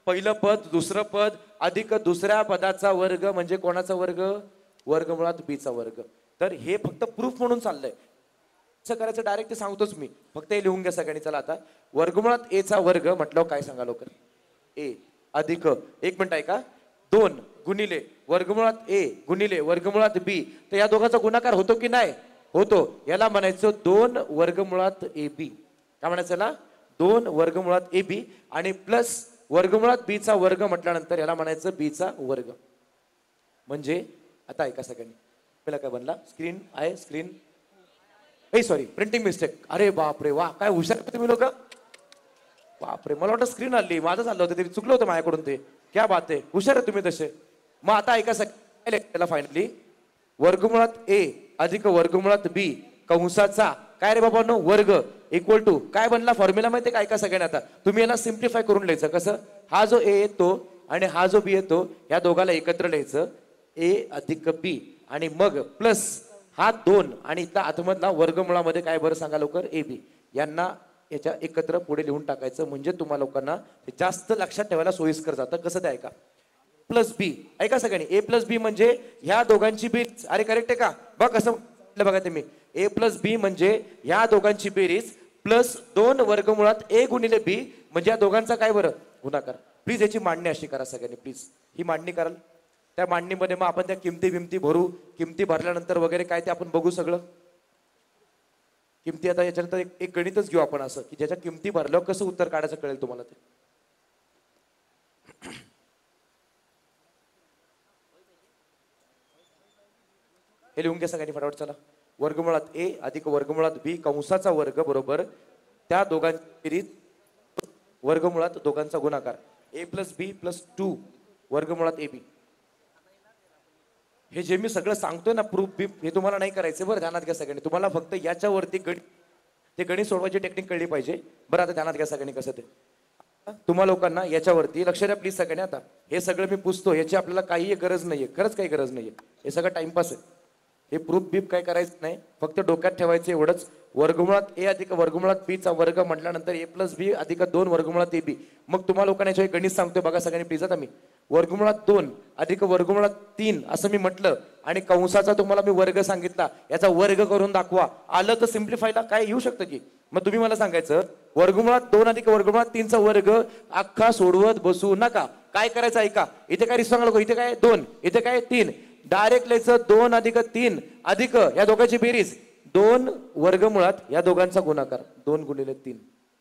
पहिलं पद दुसरं पद अधिक दुसऱ्या पदाचा वर्ग म्हणजे कोणाचा वर्ग, वर्गमुळात बीचा वर्ग. तर हे फक्त प्रूफ म्हणून चाललंय. कसं करायचं डायरेक्ट ते सांगतोच मी, फक्त हे लिहून घ्या सगळ्यांनी. चला आता वर्गमुळात ए चा वर्ग म्हटलं काय सांगा लवकर. ए अधिक एक मिनिट आहे का, दोन गुणिले वर्गमुळात ए गुणिले वर्गमुळात बी. तर या दोघांचा गुणाकार होतो की नाही, होतो. याला म्हणायचं दोन वर्गमुळात ए बी. काय म्हणायचं ना, दोन वर्गमुळात ए बी आणि प्लस वर्गमुळात बी चा वर्ग म्हटल्यानंतर याला म्हणायचं बी चा वर्ग. म्हणजे आता ऐका सगळ्यांनी, पहिला काय बनला, स्क्रीन आहे, स्क्रीन ए सॉरी प्रिंटिंग मिस्टेक. अरे बापरे वा, काय हुशार तुम्ही लोक. बापरे, मला वाटतं स्क्रीन आली, माझं झालं होतं, तरी चुकलं होतं माझ्याकडून ते. क्या बात आहे, हुशार आहे तुम्ही तसे. मग आता ऐका सगळ्याला, फायनली वर्गमुळात ए अधिक वर्गमुळात बी कंसाचा काय रे बाबांनो वर्ग इक्वल टू काय बनला फॉर्म्युला माहिती आहे का. ऐका सगळ्यांना, आता तुम्ही याला सिम्प्लिफाय करून लिहायचं. कसं, हा जो ए येतो आणि हा जो बी येतो या दोघाला एकत्र लिहायचं, ए अधिक बी आणि मग प्लस हा दोन आणि इथला आतमधला वर्गमुळामध्ये काय बरं सांगा लवकर, ए बी. यांना याच्या एकत्र पुढे लिहून टाकायचं, म्हणजे तुम्हाला लोकांना जास्त लक्षात ठेवायला सोयीस्कर जातं. कसं ते ऐका, प्लस बी. ऐका सगळ्यांनी, ए प्लस बी म्हणजे ह्या दोघांची बेरीज. अरे करेक्ट आहे का, बघ कसं बघा तुम्ही, ए प्लस बी म्हणजे ह्या दोघांची बेरीज प्लस दोन वर्गमुळात ए गुणिले बी म्हणजे या दोघांचा काय बरं गुणाकार. प्लीज याची मांडणी अशी करा सगळ्यांनी, प्लीज ही मांडणी कराल. त्या मांडणीमध्ये मग आपण त्या किमती बिमती भरू, किमती भरल्यानंतर वगैरे काय ते आपण बघू सगळं. किमती आता याच्यानंतर एक, एक गणितच घेऊ आपण असं की ज्याच्या किमती भरल्यावर कसं उत्तर काढायचं कळेल तुम्हाला ते. हे लिहून घ्या सगळ्यांनी फटाफट. चला, वर्गमुळात ए अधिक वर्गमुळात बी कंसाचा वर्ग बरोबर त्या दोघांची बेरीज वर्गमुळात दोघांचा गुणाकार. A plus b plus two वर्गमुळात ए बी. हे जे मी सगळं सांगतोय ना प्रूफ बी, हे तुम्हाला नाही करायचं बरं, ध्यानात घ्या सगळ्यांनी. तुम्हाला फक्त याच्यावरती गणित ते गणित सोडवायची टेक्निक कळली पाहिजे बरं. आता ध्यानात घ्या सगळ्यांनी कसं ते. तुम्हा लोकांना याच्यावरती लक्ष द्या प्लीज सगळ्यांनी. आता हे सगळं मी पुसतो, याची आपल्याला काही गरज नाहीये, खरंच काही गरज नाहीये. हे सगळं टाइमपास आहे. हे प्रूफ बीफ काय करायचं नाही, फक्त डोक्यात ठेवायचं एवढंच. वर्गमुळात ए अधिक वर्गमुळात बी चा वर्ग म्हटल्यानंतर ए प्लस बी अधिक दोन वर्गमुळात ए बी. मग तुम्हाला लोकांना याच्या गणित सांगतोय बघा सगळ्यांनी प्लीज. आता मी वर्गमुळात दोन अधिक वर्गमुळात तीन असं मी म्हटलं आणि कंसाचा तुम्हाला मी वर्ग सांगितला, याचा वर्ग करून दाखवा. आलं तर सिम्प्लिफायला काय येऊ शकतं की. मग तुम्ही मला सांगायचं वर्गमुळात दोन अधिक वर्गमुळात तीनचा वर्ग अख्खा सोडवत बसू नका. काय करायचं ऐका, इथे काय रिस्वांग लोक, इथे काय दोन, इथे काय तीन. डायरेक्ट लिहायचं दोन अधिक तीन अधिक या दोघांची बेरीज दोन वर्गमुळात या दोघांचा गुणाकार दोन गुणिले तीन.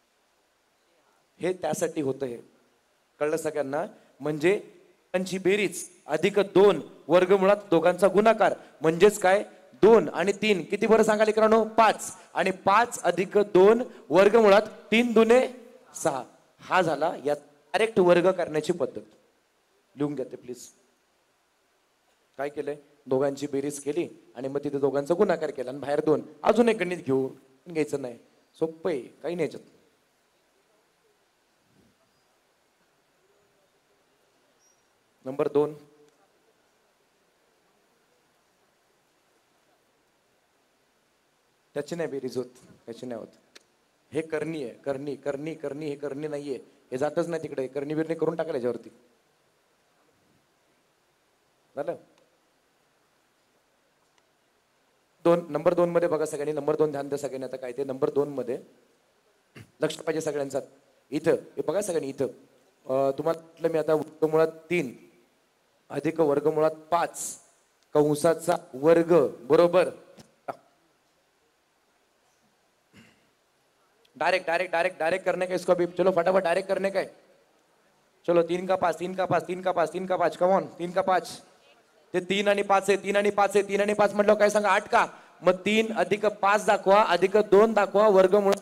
हे त्यासाठी होतं, हे कळलं सगळ्यांना. म्हणजे त्यांची बेरीज अधिक दोन वर्गमुळात दोघांचा गुणाकार म्हणजेच काय, दोन आणि तीन किती बरं सांगा लेकरांनो, पाच. आणि पाच अधिक दोन वर्गमुळात तीन दुने सहा. हा झाला या डायरेक्ट वर्ग करण्याची पद्धत. लिहून घ्या ते प्लीज. काय केलंय, दोघांची बेरीज केली आणि मग तिथे दोघांचा गुणाकार केला आणि बाहेर दोन. अजून एक गणित घेऊ, घ्यायचं नाही, सोपं आहे, काही नाही याच्यात. नंबर दोन, त्याची नाही बेरीज होत, त्याची नाही होत. हे करणी आहे, करणी करणी करणी हे करणी नाहीये, हे जातच नाही तिकडे. करणी बिरणी करून टाकायला याच्यावरती. झालं. दोन नंबर दोन मध्ये बघा सगळ्यांनी, नंबर दोन ध्यान द्या सगळ्यांनी. आता काय ते नंबर दोन मध्ये लक्ष पाहिजे सगळ्यांचा. इथं हे बघा सगळ्यांनी, इथं तुम्हाला म्हटलं मी आता वर्गमुळात तीन अधिक वर्गमुळात पाच कंसाचा वर्ग बरोबर डायरेक्ट डायरेक्ट डायरेक्ट डायरेक्ट करने का इसको अभी. चलो फटाफट डायरेक्ट करने का है. चलो तीन का पाच, तीन का पाच, तीन का पाच, तीन का पाच, कमॉन तीन का पाच. ते तीन आणि पाच आहे, तीन आणि पाच आहे, तीन आणि पाच म्हटलं काय सांगा, आठ का. मग तीन अधिक पाच दाखवा अधिक दोन दाखवा वर्गमुळ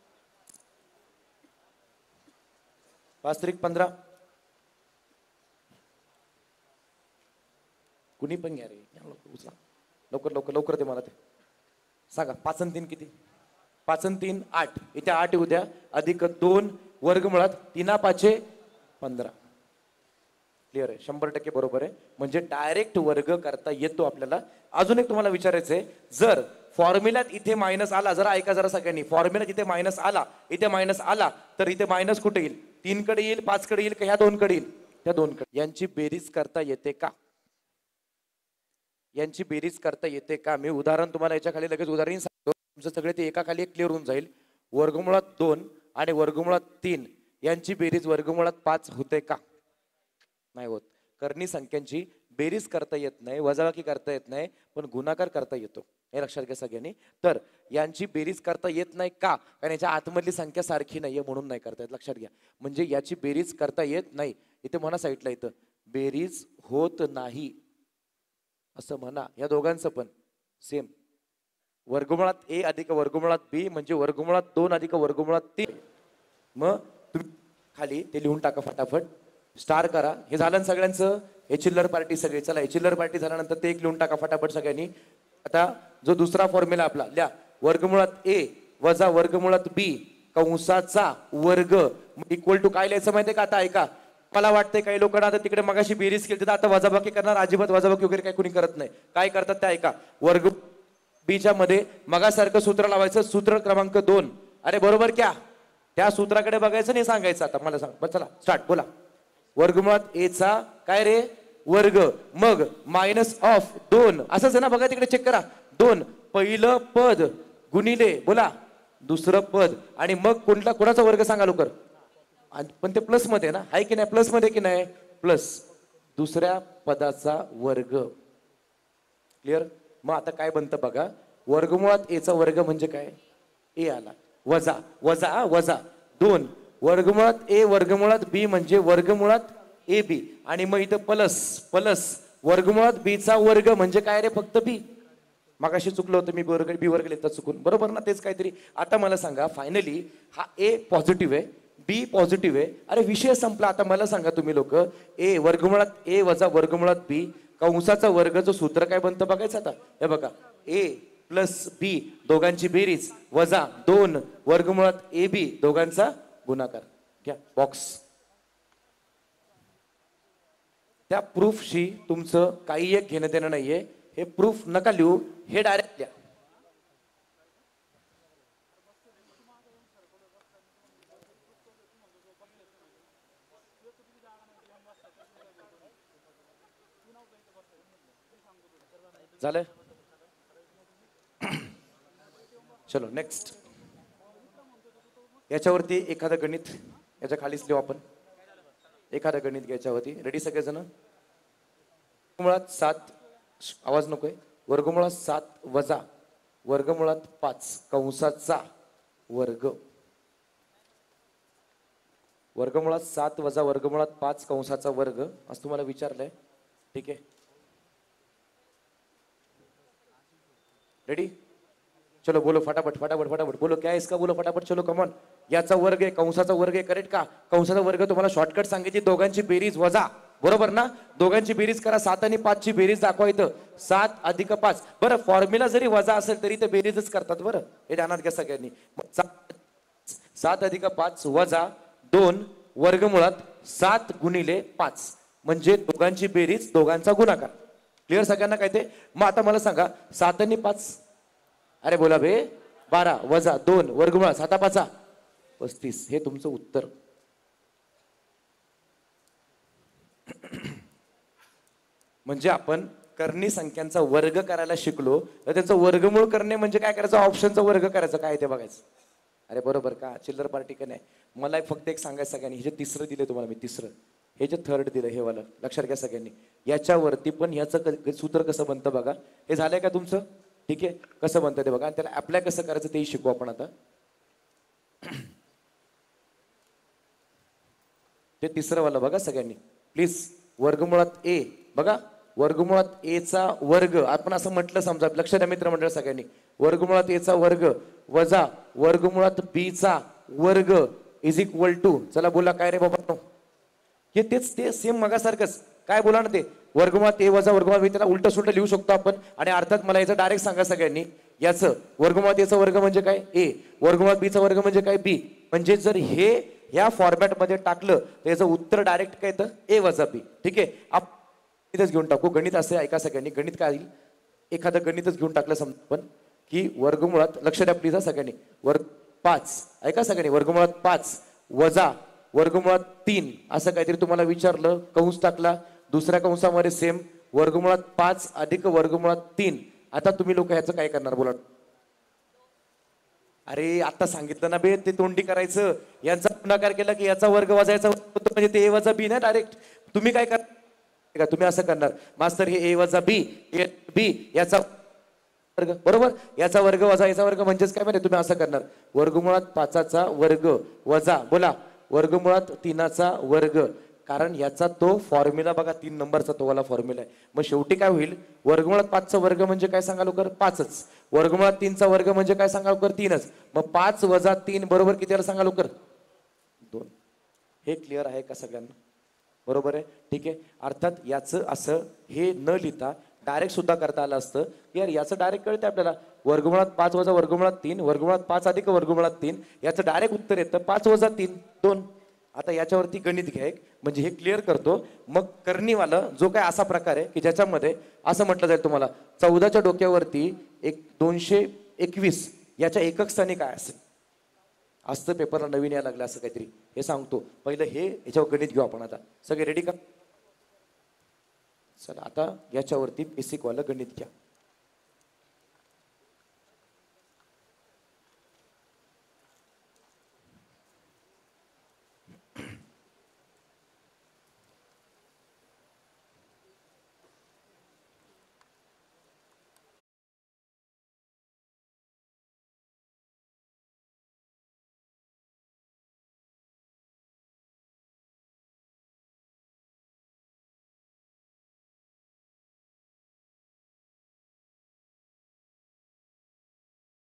पाच त्रिक पंधरा. कुणी पण घ्या रे, उचला लवकर लवकर लवकर ते मला ते सांगा. पाच आणि तीन किती, पाच आणि तीन आठ, इथे आठ येऊ द्या अधिक दोन वर्गमुळात तीना पाचे पंधरा. क्लिअर आहे, शंभर टक्के बरोबर आहे. म्हणजे डायरेक्ट वर्ग करता येतो आपल्याला. अजून एक तुम्हाला विचारायचंय, जर फॉर्म्युल्यात इथे मायनस आला, जरा ऐका जरा सगळ्यांनी, फॉर्म्युल्यात इथे मायनस आला, इथे मायनस आला तर इथे मायनस कुठे येईल, तीन कडे येईल, पाच कडे येईल का ह्या दोन कडे येईल? त्या दोन कडे. यांची बेरीज करता येते का? यांची बेरीज करता येते का? मी उदाहरण तुम्हाला याच्या खाली लगेच उदाहरण सांगतो, तुमचं सगळे ते एका खाली एक क्लिअर होऊन जाईल. वर्गमुळात दोन आणि वर्गमुळात तीन यांची बेरीज वर्गमुळात पाच होते का? नाही होत. कर्णी संख्यांची बेरीज करता येत नाही, वजाबाकी करता येत नाही, पण गुणाकार करता येतो. हे लक्षात घ्या सगळ्यांनी. तर यांची बेरीज करता येत नाही का? कारण याच्या आतमधली संख्या सारखी नाहीये म्हणून नाही करता येत. लक्षात घ्या. म्हणजे याची बेरीज करता येत नाही. इथे म्हणा साईडला, इथं बेरीज होत नाही असं म्हणा. या दोघांचं पण सेम. वर्गमुळात ए अधिक वर्गमुळात बी म्हणजे वर्गमुळात दोन अधिक वर्गमुळात तीन. मग तुम्ही खाली ते लिहून टाका फटाफट, स्टार करा. हे झालं सगळ्यांचं. हे चिल्लर पार्टी सगळे. चला हे चिल्लर पार्टी झाल्यानंतर ते एक लिहून टाका फटाफट सगळ्यांनी. आता जो दुसरा फॉर्म्युला आपला लिहा, वर्गमुळात ए वजा वर्गमुळात बी कंसाचा वर्ग इक्वल टू काय लिहायचं माहितीये का? आता ऐका, मला वाटतंय काही लोकांना आता तिकडे मगाशी बेरीज केली, आता वजाबाकी करणार. अजिबात वजाबाकी वगैरे काही कोणी करत नाही. काय करतात ते ऐका. वर्ग बीच्या मध्ये मगासारखं सूत्र लावायचं, सूत्र क्रमांक दोन. अरे बरोबर क्या? त्या सूत्राकडे बघायचं नाही सांगायचं. आता मला सांग, चला स्टार्ट, बोला. वर्गमुळात ए चा काय रे? वर्ग, मग मायनस ऑफ दोन, असंच आहे ना? बघा तिकडे चेक करा. दोन पहिलं पद गुणिले, बोला, दुसरं पद, आणि मग कोणता कोणाचा वर्ग सांगा लवकर. पण ते प्लस मध्ये ना, आहे की नाही? प्लस मध्ये की नाही? प्लस दुसऱ्या पदाचा वर्ग. क्लिअर? मग आता काय बनतं बघा. वर्गमुळात ए चा वर्ग म्हणजे काय? ए आला, वजा वजा वजा दोन वर्गमुळात ए वर्गमुळात बी म्हणजे वर्गमुळात ए बी, आणि मग इथं प्लस प्लस वर्गमुळात बी चा वर्ग म्हणजे काय रे? फक्त बी. मगाशी चुकलं होतं मी, वर्ग बी वर्ग लिहिता चुकून, बरोबर ना? तेच काहीतरी. आता मला सांगा, फायनली हा ए पॉझिटिव्ह आहे, बी पॉझिटिव्ह आहे. अरे विषय संपला. आता मला सांगा तुम्ही लोक, ए वर्गमुळात ए वजा वर्गमुळात बी कंसाचा वर्गाचं सूत्र काय बनतं बघायचं. आता हे बघा, ए प्लस बी दोघांची बेरीज वजा दोन वर्गमुळात ए बी दोघांचा गुणाकार. घ्या बॉक्स. त्या प्रूफशी तुमचं काही एक घेणं देणं नाहीये. हे प्रूफ नका लिहू, हे डायरेक्ट द्या. झालं? चलो नेक्स्ट. याच्यावरती एखादं गणित याच्या खालीच लिहू आपण. एखादं गणित घ्यायच्यावरती. रेडी सगळेजण? वर्गमुळात सात, आवाज नकोय. वर्गमुळात सात वजा वर्गमुळात पाच कंसाचा वर्ग. वर्गमुळात सात वजा वर्गमुळात पाच कंसाचा वर्ग असं तुम्हाला विचारलंय. ठीक आहे, रेडी? चलो बोलो फटाफट फटाफट फटाफट बोलो. क्या है इसका? बोलो फटाफट. चलो कमॉन. याचा वर्ग आहे कंसाचा वर्ग आहे. करेक्ट का? कंसाचा वर्ग तुम्हाला शॉर्टकट सांगितली, दोघांची बेरीज वजा, बरोबर ना? दोघांची बेरीज करा. सात आणि पाच ची बेरीज दाखवा इथं. सात अधिक पाच. बरं, फॉर्म्युला जरी वजा असेल तरी ते बेरीजच करतात. बरं, हे ध्यानात घ्या सगळ्यांनी. सात अधिक पाच वजा दोन वर्गमुळात सात गुणिले पाच म्हणजे दोघांची बेरीज दोघांचा गुणाकार. क्लिअर सगळ्यांना काय ते? मग आता मला सांगा, सात आणि पाच, अरे बोला बे, बारा वजा दोन वर्गमुळात साता पाचा पस्तीस. हे तुमचं उत्तर. म्हणजे आपण कर्णी संख्यांचा वर्ग करायला शिकलो, तर त्याचं वर्गमूळ करणे म्हणजे काय करायचं? ऑप्शनचा वर्ग करायचं. काय ते बघायचं. अरे बरोबर का? चिल्लर पार्टी का नाही? मला फक्त एक सांगायचं सगळ्यांनी, हे जे तिसरं दिले तुम्हाला मी, तिसरं, हे जे थर्ड दिलं हे वाला, लक्षात घ्या सगळ्यांनी. याच्यावरती पण ह्याचं सूत्र कसं बनतं बघा. हे झालंय का तुमचं? ठीक आहे, कसं बनतं ते बघा, आणि त्याला अप्लाय कसं करायचं तेही शिकू आपण आता. ते तिसरं वाला बघा सगळ्यांनी प्लीज. वर्गमुळात ए बघा, वर्गमुळात ए चा वर्ग आपण असं म्हटलं समजा, लक्षात द्या मित्रमंडळ सगळ्यांनी. वर्गमुळात ए चा वर्ग वजा वर्गमुळात बी चा वर्ग इज इक्वल टू, चला बोला काय रे बाबा? हे तेच ते सेम मगासारखंच. काय बोला ना ते? वर्गमुळात ए वजा वर्गमुळात बी, त्याला उलट सुलट लिहू शकतो आपण. आणि अर्थात मला याचं डायरेक्ट सांगा सगळ्यांनी, याचं वर्गमुळात ए चा वर्ग म्हणजे काय? ए. वर्गमुळात बी चा वर्ग म्हणजे काय? बी. म्हणजे जर हे या फॉर्मॅट मध्ये टाकलं तर याचं उत्तर डायरेक्ट काय येतं? ए वजा बी. ठीक आहे, आपण इथेच घेऊन टाकू. गणित असे ऐका सगळ्यांनी. गणित काय येईल? एखादं गणितच घेऊन टाकलं समजा आपण की वर्गमुळात, लक्ष द्या प्लीज सगळ्यांनी, वर्ग पाच, ऐका सगळ्यांनी, वर्गमुळात पाच वजा वर्गमुळात तीन असं काहीतरी तुम्हाला विचारलं, कंस टाकला, दुसऱ्या कंसामध्ये सेम वर्गमुळात पाच अधिक वर्गमुळात तीन. आता तुम्ही लोक ह्याचं काय करणार बोला? अरे आता सांगितलं ना बे, ते तोंडी करायचं. यांचा गुणाकार केला की याचा वर्ग वाजायचा म्हणजे ते ए वजा बी ना डायरेक्ट. तुम्ही काय करणार? तुम्ही असं करणार मास्तर, हे ए वजा बी, ए बी याचा वर्ग बरोबर, याचा वर्ग वजा याचा वर्ग म्हणजेच काय माहिती, तुम्ही असं करणार वर्गमुळात पाचाचा वर्ग वजा बोला वर्गमुळात तीनाचा वर्ग. कारण याचा तो फॉर्म्युला बघा, तीन नंबरचा तो वाला फॉर्म्युला आहे. मग शेवटी काय होईल, वर्गमुळात पाचचा वर्ग म्हणजे काय सांगा लवकर, पाचच. वर्गमुळात तीनचा वर्ग म्हणजे काय सांगा लवकर, तीनच. मग पाच वजा तीन बरोबर किती सांगा लवकर, दोन. हे क्लिअर आहे का सगळ्यांना? बरोबर आहे, ठीक आहे. अर्थात याचं असं हे न लिहिता डायरेक्ट सुद्धा करता आलं असतं. यार याचं डायरेक्ट कळतं आपल्याला, वर्गमुळात पाच वजा वर्गमुळात तीन, वर्गमुळात पाच अधिक वर्गमुळात तीन, याचं डायरेक्ट उत्तर येतं पाच वजा तीन दोन. आता याच्यावरती गणित घ्या एक, म्हणजे हे क्लिअर करतो. मग करणीवाला जो काय असा प्रकार आहे की ज्याच्यामध्ये असं म्हटलं जाईल तुम्हाला, चौदाच्या डोक्यावरती एक दोनशे एकवीस याच्या एकक स्थानी काय असेल असतं. पेपरला नवीन यायला लागलं असं काहीतरी, हे सांगतो. पहिलं हे याच्यावर गणित घेऊ आपण. आता सगळे रेडी का? चला आता याच्यावरती बेसिक वाला गणित घ्या.